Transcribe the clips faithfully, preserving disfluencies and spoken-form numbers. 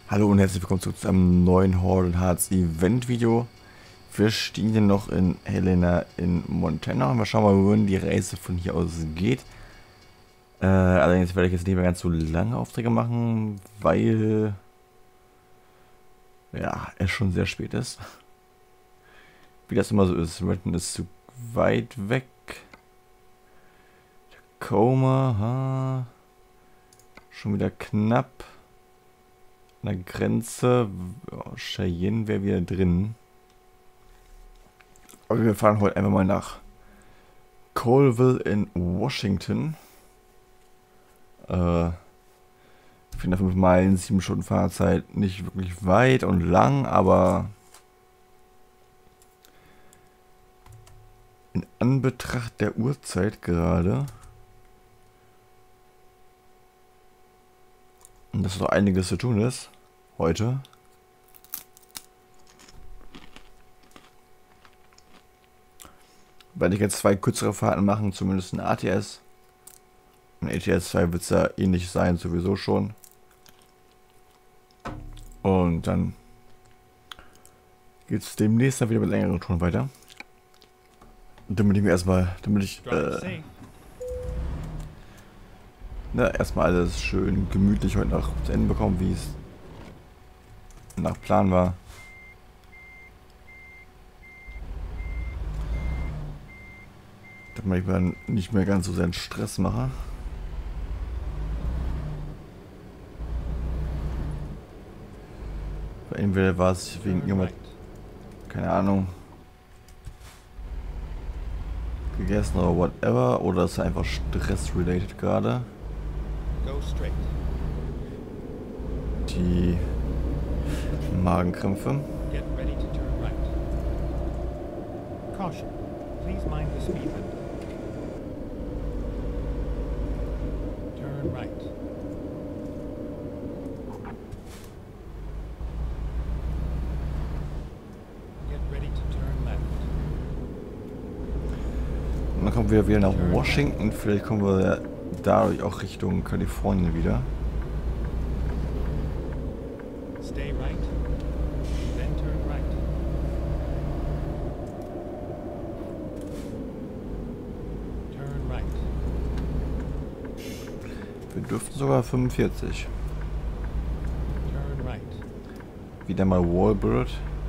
Hallo und herzlich willkommen zurück zu einem neuen Horde Hearts Event Video. Wir stehen hier noch in Helena in Montana und wir schauen mal, wohin die Reise von hier aus geht. Äh, allerdings werde ich jetzt nicht mehr ganz so lange Aufträge machen, weil ja, es schon sehr spät ist. Wie das immer so ist, Redden ist zu weit weg. Tacoma, ha, schon wieder knapp. An der Grenze, oh, Cheyenne wäre wieder drin. Aber wir fahren heute einfach mal nach Colville in Washington. Äh, vierhundertfünf Meilen, sieben Stunden Fahrzeit, nicht wirklich weit und lang, aber in Anbetracht der Uhrzeit gerade und dass noch einiges zu tun ist heute. Werde ich jetzt zwei kürzere Fahrten machen, zumindest ein A T S. Ein A T S zwei wird es ja ähnlich sein, sowieso schon. Und dann geht es demnächst dann wieder mit längeren Touren weiter. Und damit ich mir erstmal, damit ich, äh, na, erstmal alles schön gemütlich heute noch zu Ende bekommen, wie es nach Plan war. Damit ich mir nicht mehr ganz so sehr einen Stress mache. Entweder war es wegen irgendwas, keine Ahnung, gegessen oder whatever, oder ist einfach stress-related gerade. Die Magenkrämpfe. Caution. Please mind the speed limit. Turn right. Get ready to turn left. Und dann kommen wir wieder nach Washington. Vielleicht kommen wir dadurch auch Richtung Kalifornien wieder. Stay right. Then turn right. Turn right. Wir dürften sogar fünfundvierzig. Turn right. Wieder mal Walbird.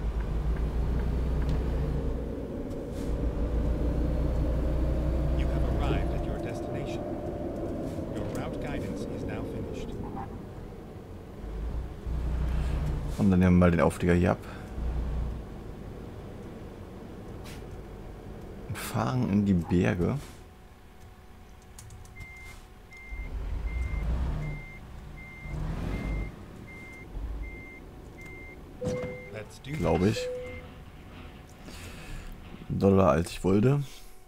You have arrived at your destination. Your route guidance is now finished. Und dann nehmen wir mal den Auflieger hier ab. Und fahren in die Berge. Let's do Glaube ich. Dollar als ich wollte.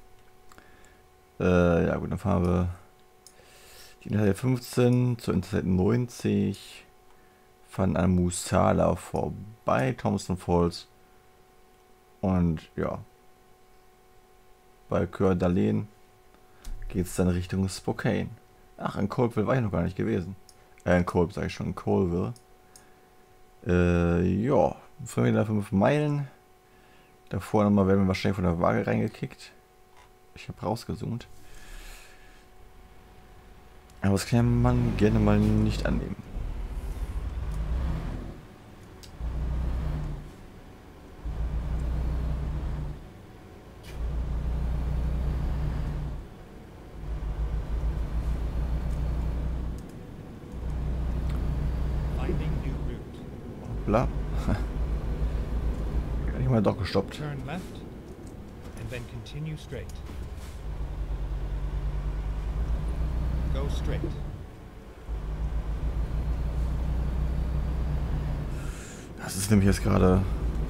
Äh, ja gut, dann fahren wir die Interstate fünfzehn zur Interstate neunzig. Fahren an Musala vorbei, Thompson Falls. Und ja. Bei Coeur d'Alene geht es dann Richtung Spokane. Ach, in Colville war ich noch gar nicht gewesen. Äh, in Colville sage ich schon, in Colville. Äh, ja. fünf Meilen. Davor nochmal werden wir wahrscheinlich von der Waage reingekickt. Ich habe rausgezoomt. Aber das kann man gerne mal nicht annehmen. finding new route. Bla. Kann ich mal doch gestoppt. Turn left and then continue straight. Go straight. Das ist nämlich jetzt gerade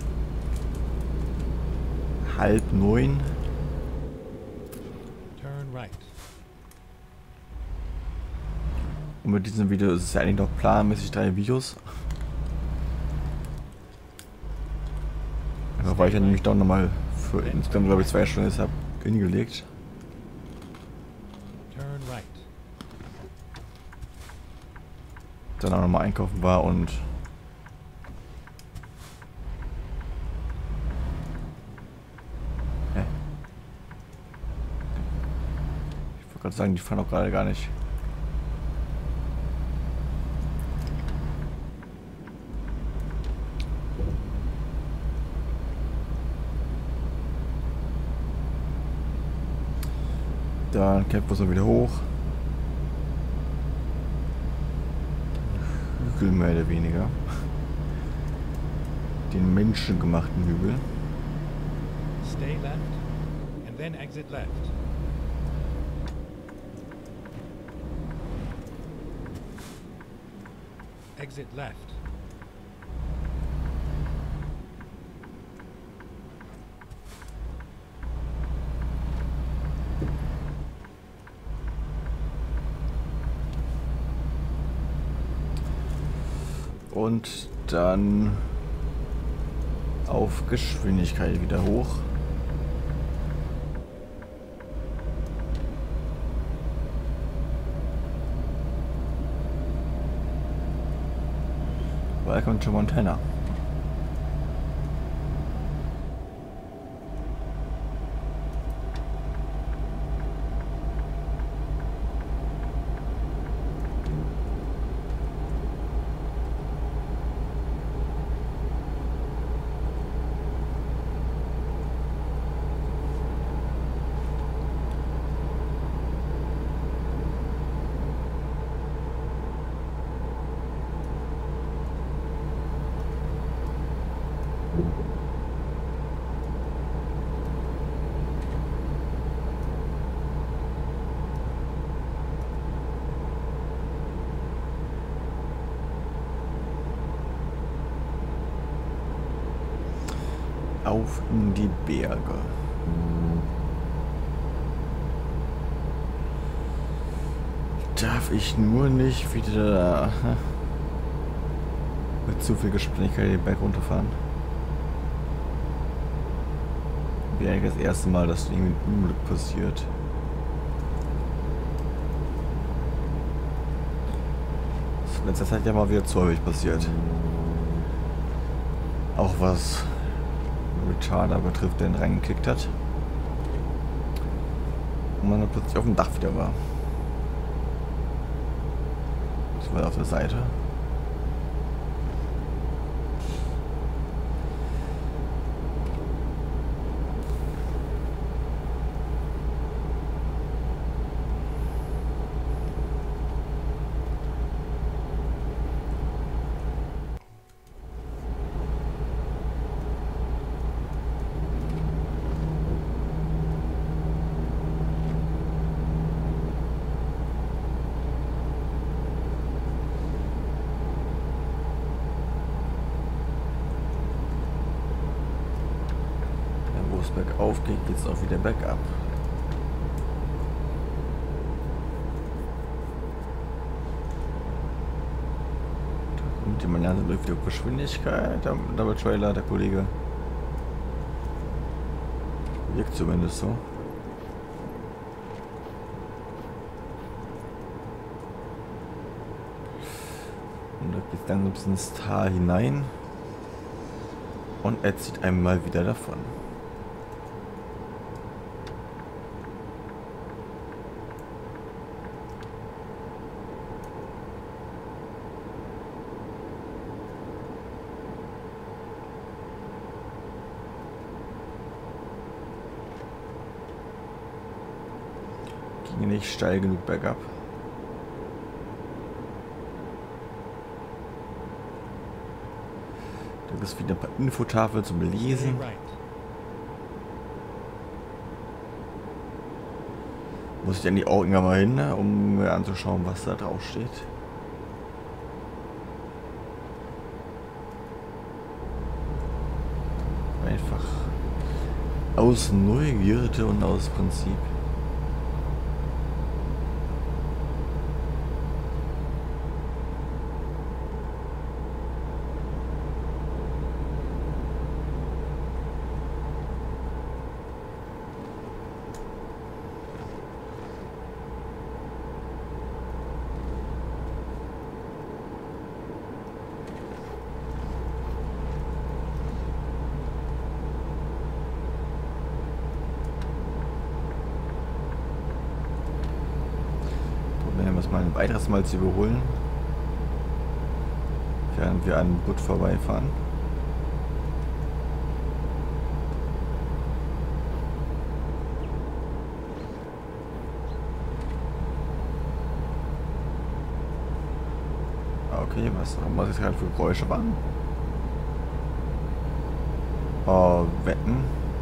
halb neun. Turn right. Und mit diesem Video ist es ja eigentlich noch planmäßig drei Videos. Aber weil ich ja nämlich doch nochmal für insgesamt glaube ich zwei Stunden jetzt habe hingelegt. Turn right. Dann auch nochmal einkaufen war und gerade sagen, die fahren auch gerade gar nicht. Dann kämpfen wir wieder hoch. Hügel mehr oder weniger. Den menschengemachten Hügel. Stay left and then exit left. Exit left. Und dann auf Geschwindigkeit wieder hoch. Welcome to Montana. Auf in die Berge. Darf ich nur nicht wieder mit zu viel Geschwindigkeit den Berg runterfahren? Wäre eigentlich das erste Mal, dass irgendwie ein Unglück passiert. Das ist in letzter Zeit ja mal wieder zu häufig passiert. Auch was Retarder betrifft, der ihn reingekickt hat. Und man dann plötzlich auf dem Dach wieder war. Das war auf der Seite. Bergauf geht, geht es auch wieder bergab. Da kommt jemand ja wieder auf Geschwindigkeit, der Double Trailer, der Kollege. Wirkt zumindest so. Und da geht es dann ein bisschen ins Tal hinein. Und er zieht einmal wieder davon. Ging nicht steil genug bergab. Da ist wieder ein paar Infotafeln zum Lesen. Muss ich eigentlich auch irgendwann mal hin, um mir anzuschauen, was da drauf steht. Einfach aus Neugierde und aus Prinzip. mal ein weiteres Mal zu überholen, während wir an Butt vorbeifahren. Okay, was auch immer das gerade für Geräusche waren. Oh, wetten.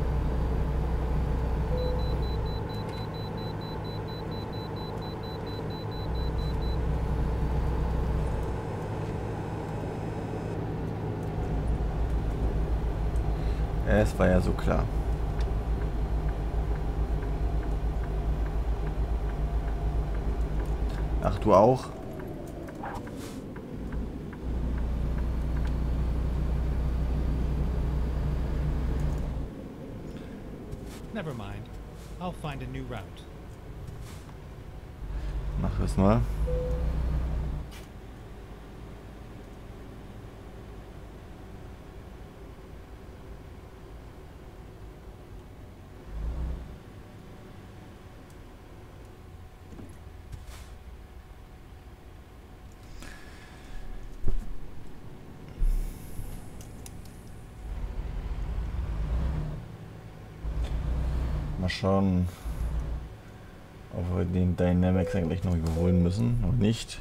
Es war ja so klar. Ach, du auch? Never mind. I'll find a new route. Mach es mal. Mal schauen, ob wir den Dynamics eigentlich noch überholen müssen oder nicht.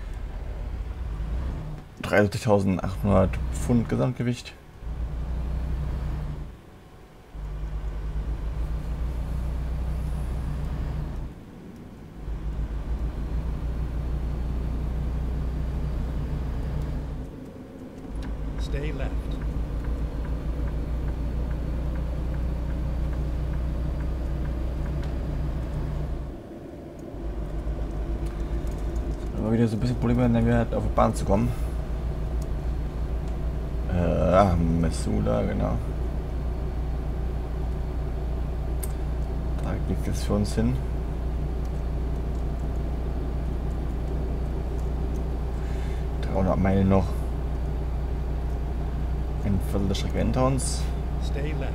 dreiundsiebzigtausendachthundert Pfund Gesamtgewicht. Stay left. Immer wieder so ein bisschen Probleme, wenn wir halt auf die Bahn zu kommen. Äh, ah, Mesula, genau. Da liegt es für uns hin. dreihundert Meilen noch. Ein Viertel der Strecke hinter uns. Stay left.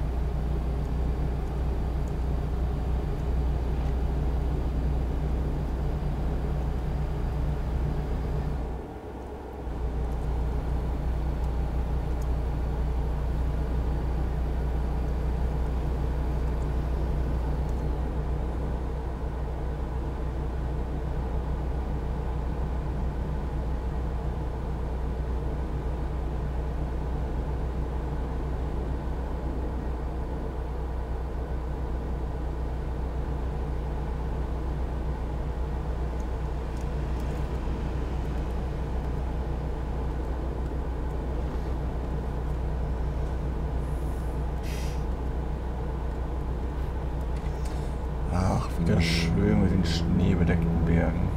Ach, wieder schön mit den schneebedeckten Bergen.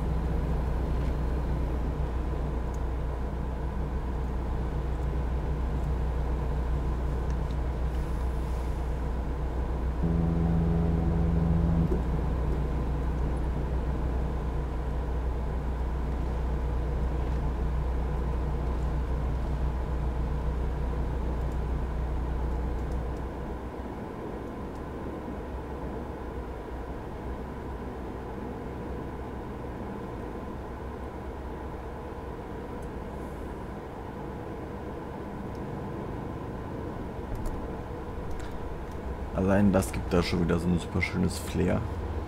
Allein das gibt da schon wieder so ein super schönes Flair.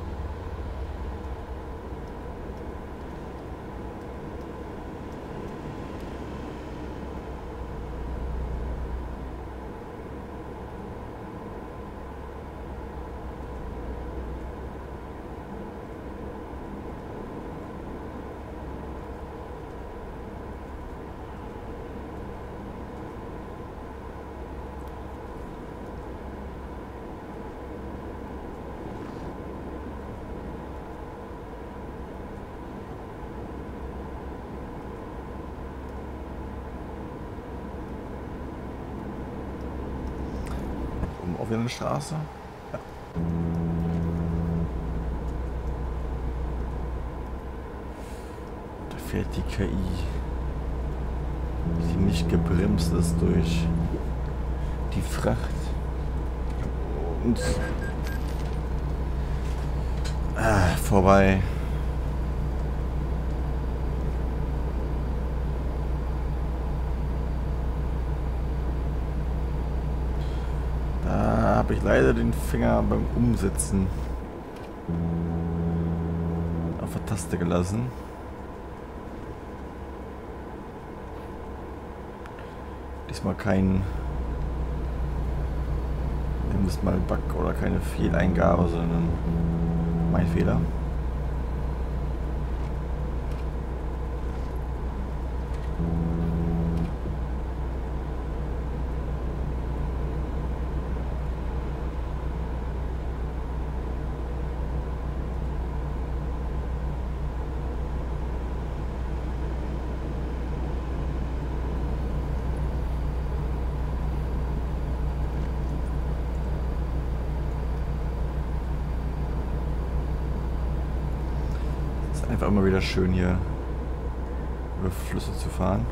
Auf eine Straße. Ja. Da fährt die K I, die nicht gebremst ist durch die Fracht. Und ah, vorbei. habe ich leider den Finger beim Umsetzen auf der Taste gelassen. Diesmal kein, nehmen wir es mal Bug oder keine Fehleingabe, sondern mein Fehler. Einfach immer wieder schön hier über Flüsse zu fahren.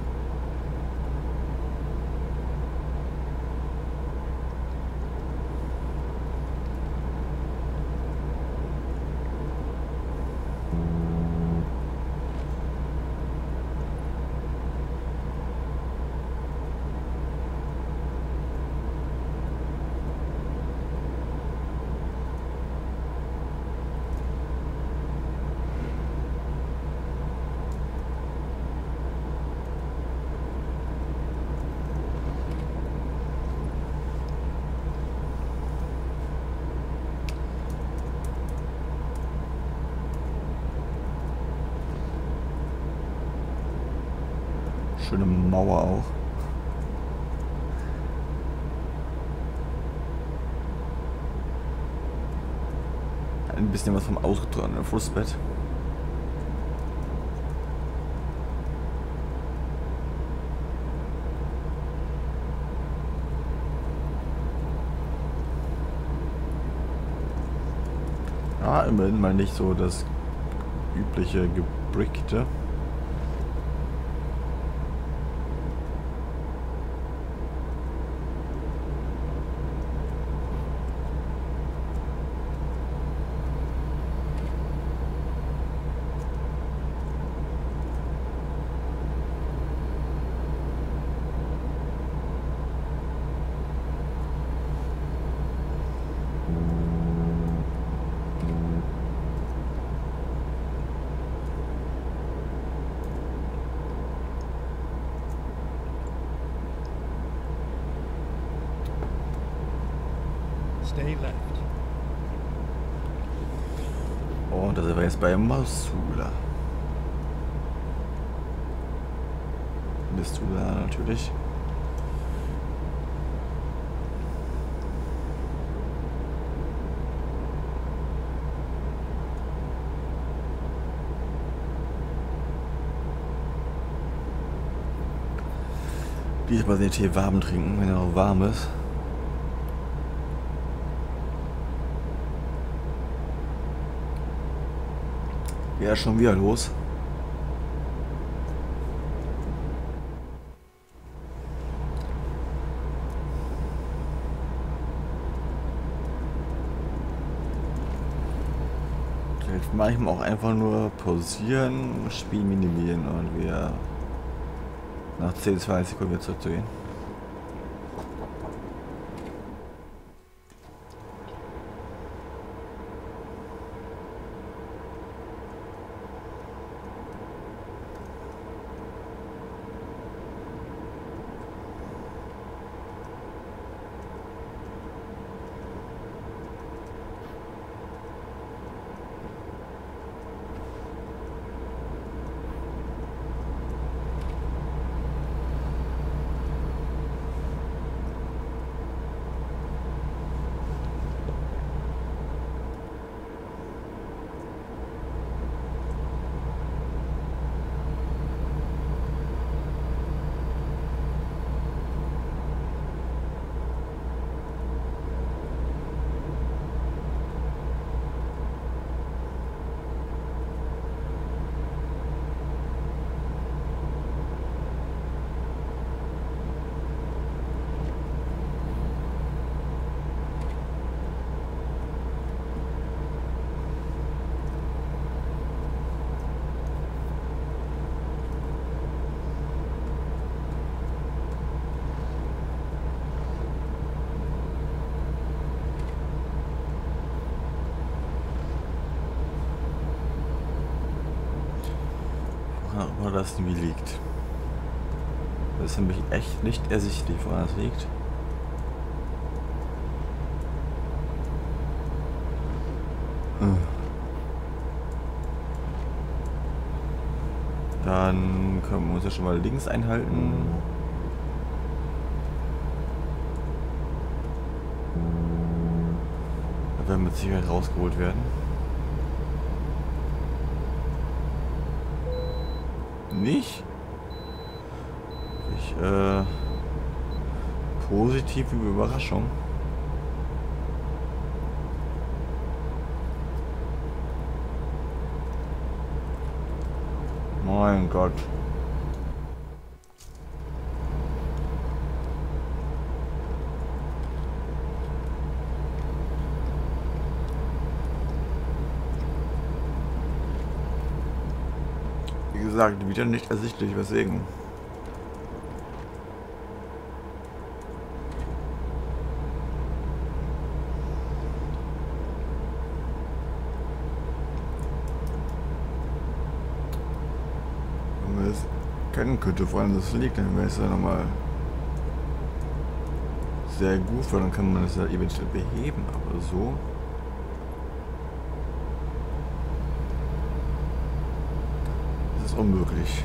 Schöne Mauer auch. Ein bisschen was vom ausgetrockneten Flussbett. Ja, immerhin mal nicht so das übliche Gebrickte. Stay left. Und da sind wir jetzt bei Masula. Bist du da natürlich? Diesmal den Tee warm trinken, wenn er noch warm ist. Ja, schon wieder los. Vielleicht manchmal auch einfach nur pausieren, Spiel minimieren und wir nach zehn, zwanzig Sekunden wieder zurückzugehen. oder das irgendwie liegt. Das ist für mich echt nicht ersichtlich, woran das liegt. Dann können wir uns ja schon mal links einhalten. Da werden wir mit Sicherheit rausgeholt werden. Nicht? Ich, äh... positive Überraschung. Mein Gott. Wie gesagt, wieder nicht ersichtlich, weswegen. Wenn man es kennen könnte, woran das liegt, dann wäre es ja nochmal sehr gut, weil dann kann man es ja eventuell beheben, aber so. Das ist unmöglich.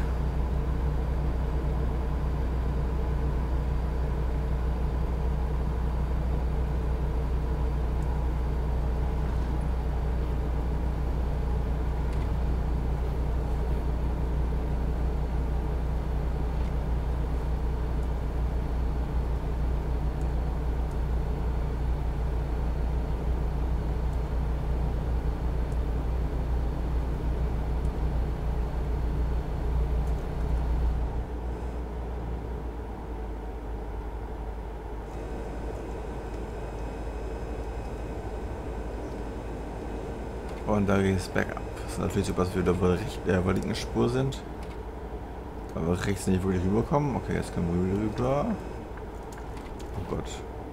Und da geht es bergab. Das ist natürlich so, dass wir auf der rechten, linken Spur sind. Aber rechts nicht wirklich rüberkommen. Okay, jetzt können wir rüber. Oh Gott.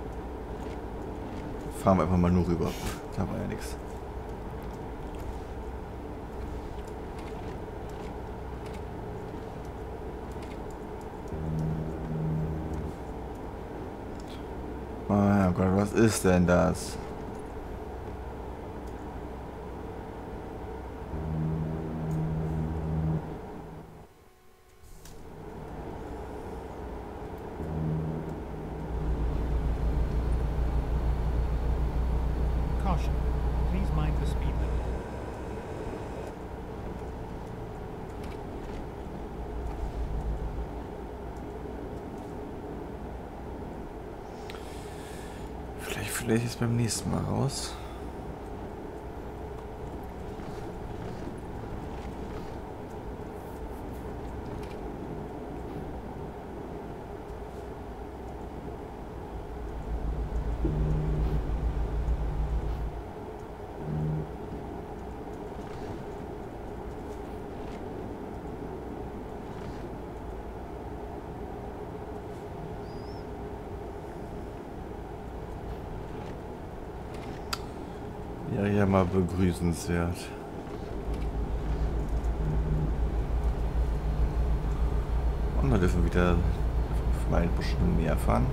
Fahren wir einfach mal nur rüber. Da war ja nichts. Oh Gott, was ist denn das? Caution. Please mind the speed limit. Vielleicht vielleicht ist beim nächsten Mal raus. Ja, ja, mal begrüßenswert. Und da dürfen wir wieder mal ein bisschen mehr fahren.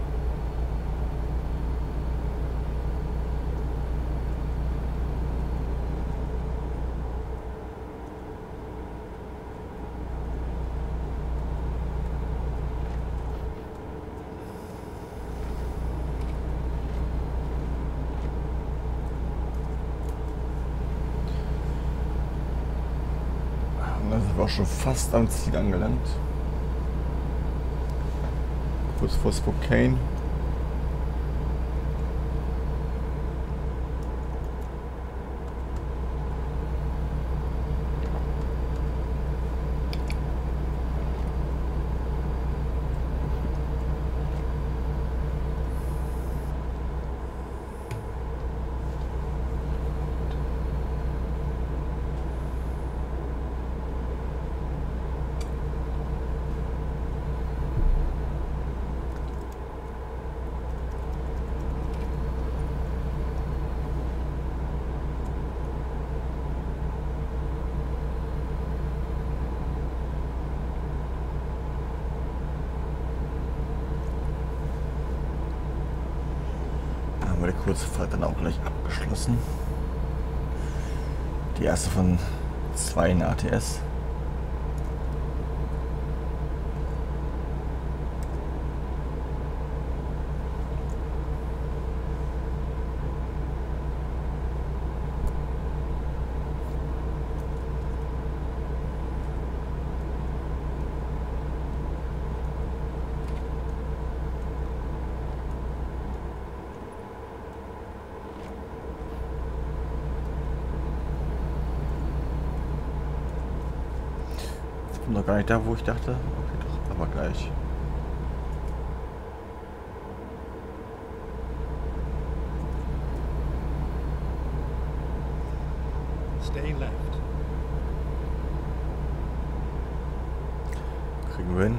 Da sind wir auch schon fast am Ziel angelangt. Kurz vor Spokane. Aber die kurze Fahrt dann auch gleich abgeschlossen. Die erste von zwei in A T S. Noch gar nicht da, wo ich dachte. Okay, doch, aber gleich. Stay left. Kriegen wir hin.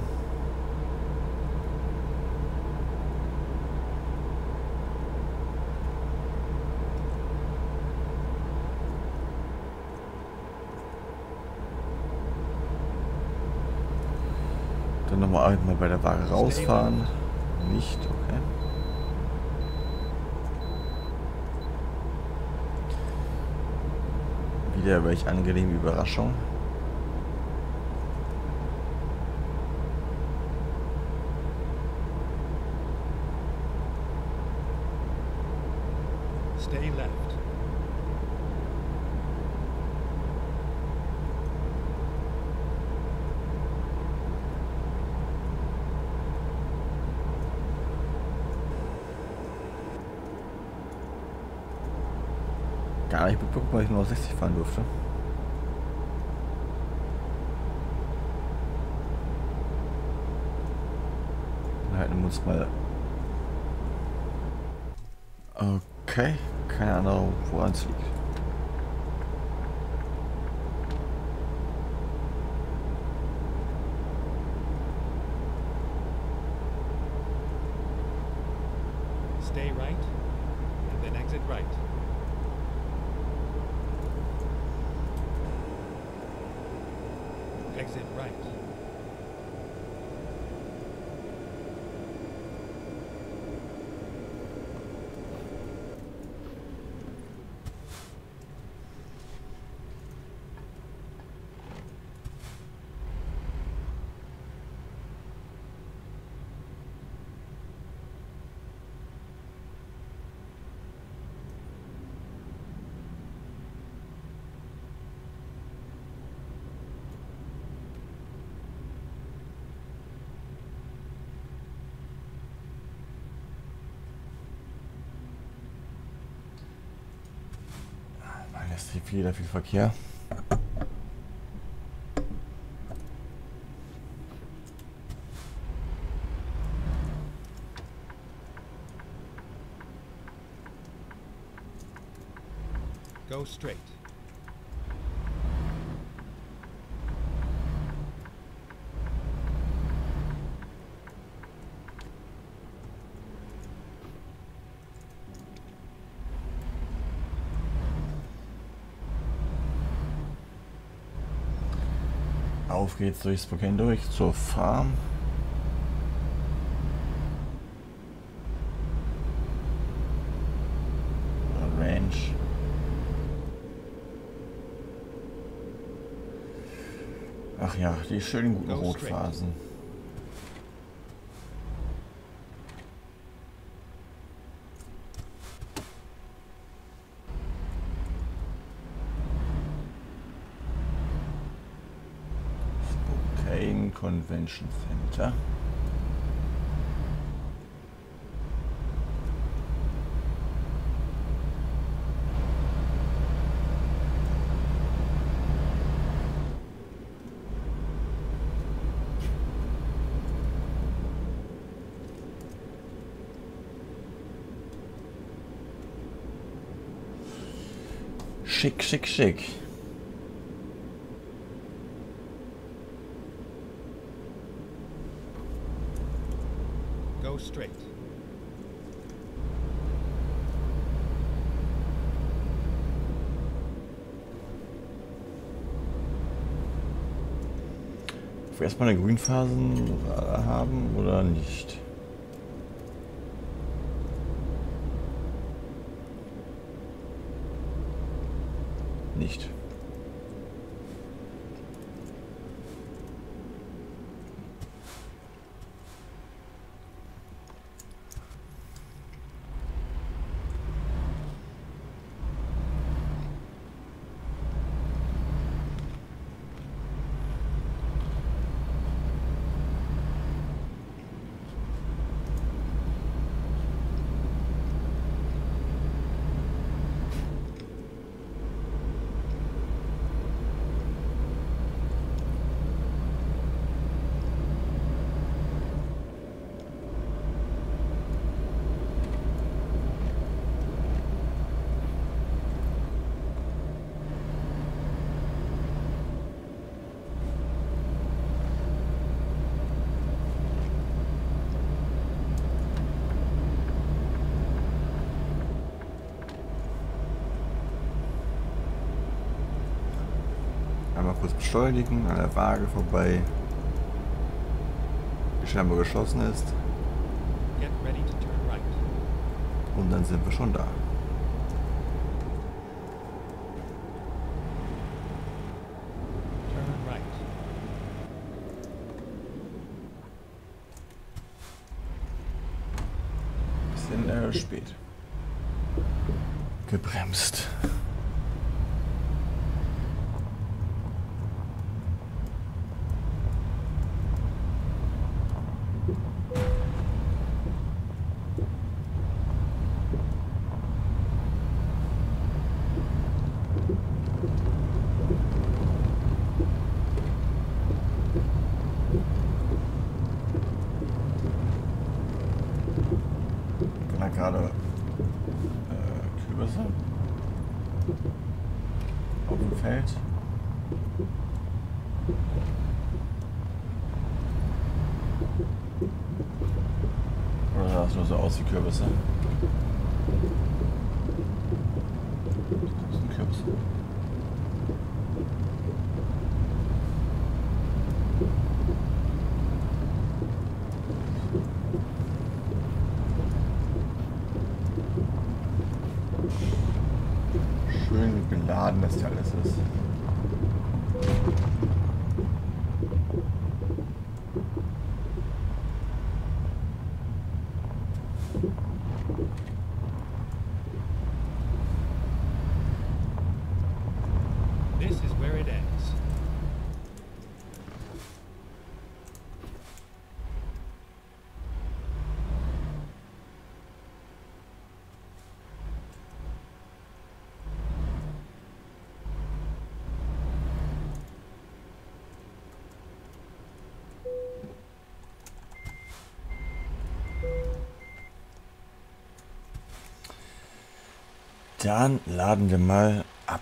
Dann nochmal einmal bei der Waage rausfahren. Nicht, okay. Wieder welch angenehme Überraschung. Stay left. Gar nicht mitbekommen, weil ich nur auf sechzig fahren durfte. Dann halten wir uns mal. Okay, keine Ahnung, woran es liegt. Stay right, and then exit right. Exit right. Ist hier viel, viel Verkehr. Go straight. Auf geht's durch Spokane durch zur Farm. Ranch. Ach ja, die schönen guten Rotphasen. Spokane Convention Center. Schick, schick, schick. Go straight. Ob wir erstmal eine Grünphasen haben oder nicht? nicht. Einmal kurz beschleunigen, an der Waage vorbei, die scheinbar geschlossen ist. Get ready to turn right. Und dann sind wir schon da. Turn right. Bisschen äh, spät. Gebremst. Gerade äh, Kürbisse auf dem Feld. Oder sah es nur so aus wie Kürbisse? Das sind Kürbisse. Schön geladen, dass hier alles ist. This is where it ends. Dann laden wir mal ab.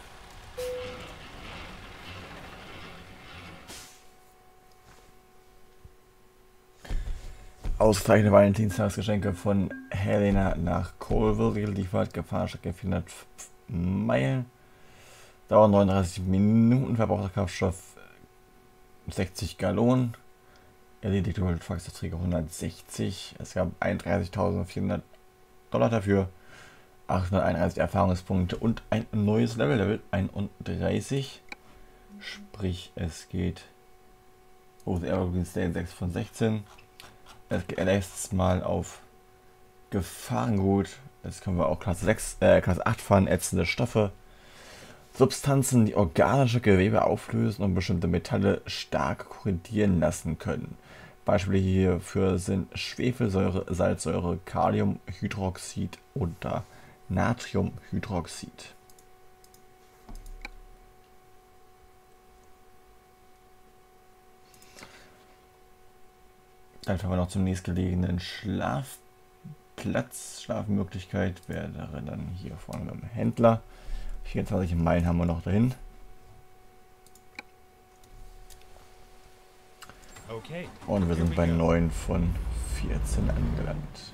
Ausgezeichnete Valentinstagsgeschenke von Helena nach Colville geliefert. Gefahrenstrecke vierhundert Meilen. Dauer neununddreißig Minuten. Verbrauchter Kraftstoff sechzig Gallonen. Erledigte Volksverträge hundertsechzig. Es gab einunddreißigtausendvierhundert Dollar dafür. achthunderteinunddreißig Erfahrungspunkte und ein neues Level, Level einunddreißig. Sprich, es geht. Oh, der Evergreen State sechs von sechzehn. Er lässt es mal auf Gefahrengut. Jetzt können wir auch Klasse sechs, äh, Klasse acht fahren. Ätzende Stoffe. Substanzen, die organische Gewebe auflösen und bestimmte Metalle stark korrigieren lassen können. Beispiele hierfür sind Schwefelsäure, Salzsäure, Kaliumhydroxid oder Natriumhydroxid. Dann fahren wir noch zum nächstgelegenen Schlafplatz. Schlafmöglichkeit wäre dann hier vorne beim Händler. vierundzwanzig Meilen haben wir noch dahin. Okay. Und wir Here sind we bei go. neun von vierzehn angelangt.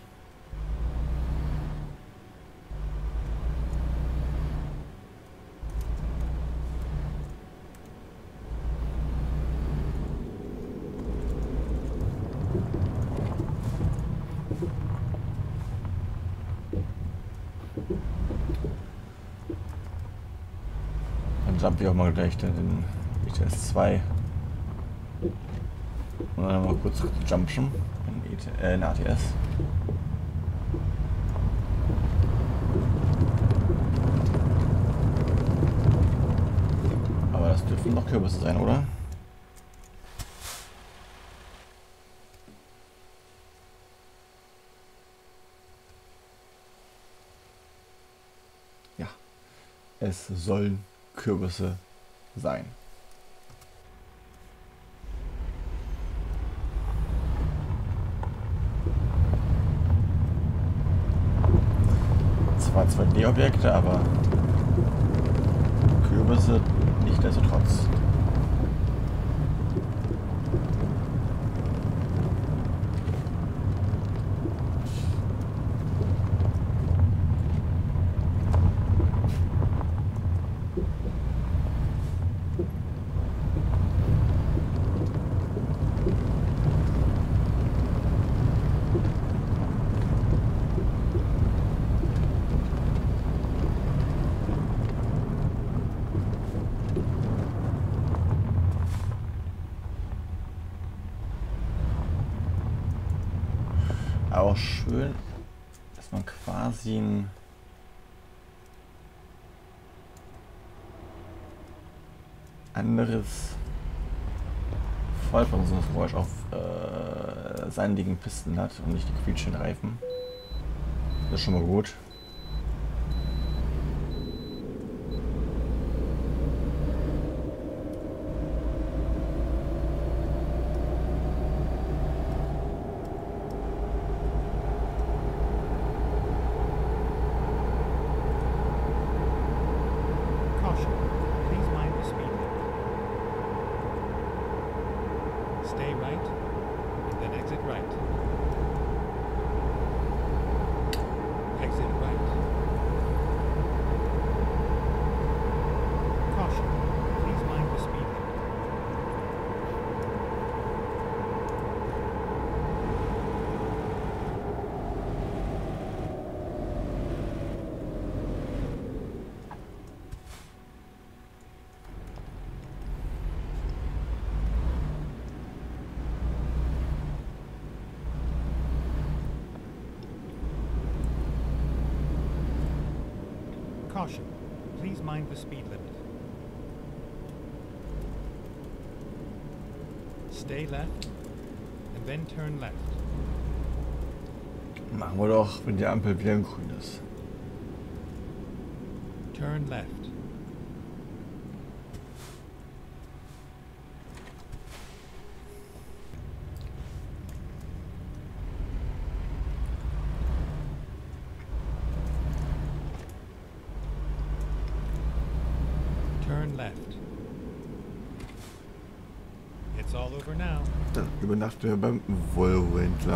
jump ich auch mal gleich den I T S zwei. Und dann mal kurz jumpen in, äh, in A T S. Aber das dürfen noch Kürbisse sein, oder? Ja, es sollen Kürbisse sein. Zwar zwei D-Objekte, aber Kürbisse nichtsdestotrotz. Auch schön, dass man quasi ein anderes Vollbremsungsgeräusch auf äh, sandigen Pisten hat und nicht die quietschenden Reifen. Das ist schon mal gut. Stay right, and then exit right. Exit right. Caution, please mind the speed limit. Caution, please mind the speed limit. Stay left, and then turn left. Machen wir doch, wenn die Ampel wieder in grün ist. Turn left. Turn left. It's all over now. Dann übernachten wir beim Volvo-Händler.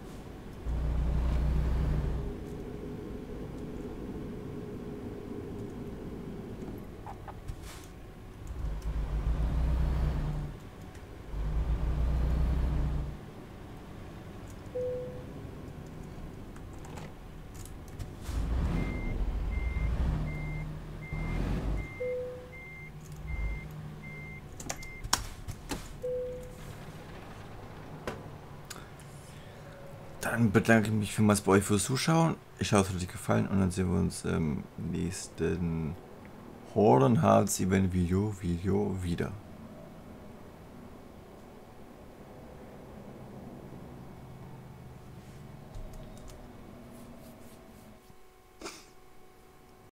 Dann bedanke ich mich vielmals bei euch fürs Zuschauen. Ich hoffe, es hat euch gefallen und dann sehen wir uns im nächsten Hordenhearts Event Video Video wieder.